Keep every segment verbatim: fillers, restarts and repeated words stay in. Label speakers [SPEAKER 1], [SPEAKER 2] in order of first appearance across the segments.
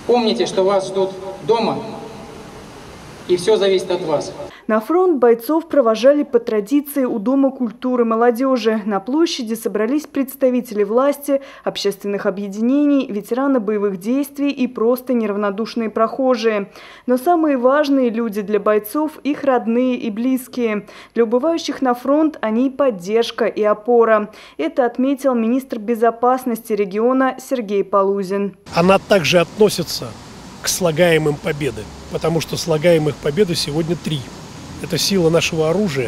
[SPEAKER 1] Помните, что вас ждут дома, и все зависит от вас.
[SPEAKER 2] На фронт бойцов провожали по традиции у Дома культуры молодежи. На площади собрались представители власти, общественных объединений, ветераны боевых действий и просто неравнодушные прохожие. Но самые важные люди для бойцов – их родные и близкие. Для убывающих на фронт они поддержка и опора. Это отметил министр безопасности региона Сергей Полузин.
[SPEAKER 3] Она также относится к слагаемым победы, потому что слагаемых победы сегодня три. Это сила нашего оружия,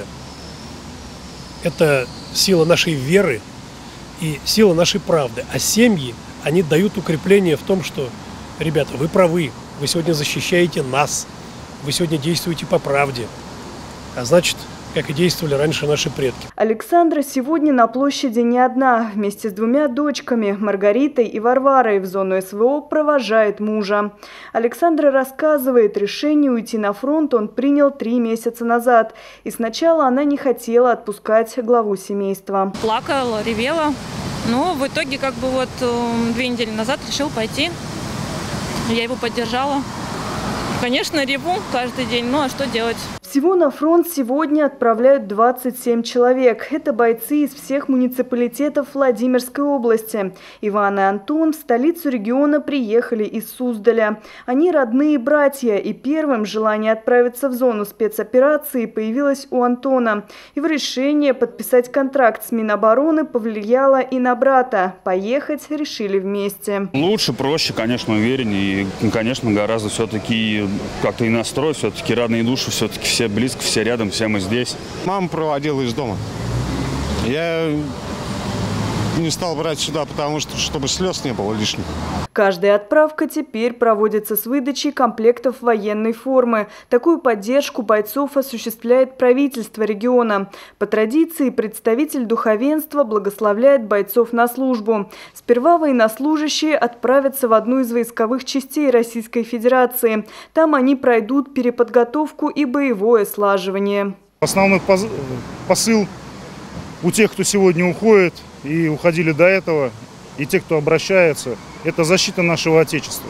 [SPEAKER 3] это сила нашей веры и сила нашей правды. А семьи, они дают укрепление в том, что, ребята, вы правы, вы сегодня защищаете нас, вы сегодня действуете по правде. А значит, как и действовали раньше наши предки.
[SPEAKER 2] Александра сегодня на площади не одна. Вместе с двумя дочками, Маргаритой и Варварой, в зону СВО провожает мужа. Александра рассказывает, решение уйти на фронт он принял три месяца назад. И сначала она не хотела отпускать главу семейства.
[SPEAKER 4] Плакала, ревела. Но в итоге как бы вот две недели назад решил пойти. Я его поддержала. Конечно, реву каждый день, ну а что делать?
[SPEAKER 2] Всего на фронт сегодня отправляют двадцать семь человек. Это бойцы из всех муниципалитетов Владимирской области. Иван и Антон в столицу региона приехали из Суздаля. Они родные братья, и первым желание отправиться в зону спецоперации появилось у Антона. Его решение подписать контракт с Минобороны повлияло и на брата. Поехать решили вместе.
[SPEAKER 5] Лучше, проще, конечно, увереннее. И, конечно, гораздо все-таки как-то и настрой, все-таки родные души, все-таки все близко, все рядом, все мы здесь.
[SPEAKER 6] Мама проводила из дома. Я не стал брать сюда, потому что, чтобы слез не было лишних.
[SPEAKER 2] Каждая отправка теперь проводится с выдачей комплектов военной формы. Такую поддержку бойцов осуществляет правительство региона. По традиции представитель духовенства благословляет бойцов на службу. Сперва военнослужащие отправятся в одну из войсковых частей Российской Федерации. Там они пройдут переподготовку и боевое слаживание.
[SPEAKER 7] Основной посыл у тех, кто сегодня уходит и уходили до этого, и те, кто обращается, это защита нашего Отечества.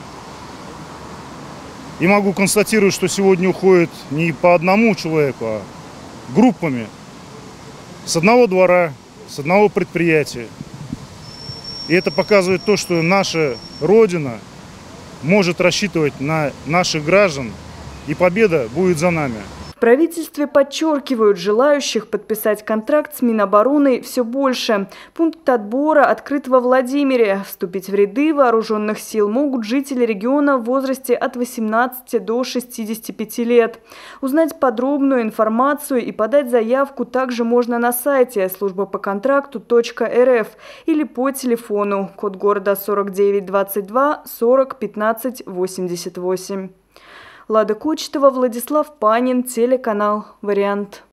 [SPEAKER 7] И могу констатировать, что сегодня уходит не по одному человеку, а группами. С одного двора, с одного предприятия. И это показывает то, что наша Родина может рассчитывать на наших граждан, и победа будет за нами.
[SPEAKER 2] В правительстве подчеркивают, желающих подписать контракт с Минобороны все больше. Пункт отбора открыт во Владимире. Вступить в ряды вооруженных сил могут жители региона в возрасте от восемнадцати до шестидесяти пяти лет. Узнать подробную информацию и подать заявку также можно на сайте служба по контракту точка эр эф или по телефону код города сорок девять двадцать два сорок пятнадцать восемьдесят восемь. Лада Кочетова, Владислав Панин, телеканал «Вариант».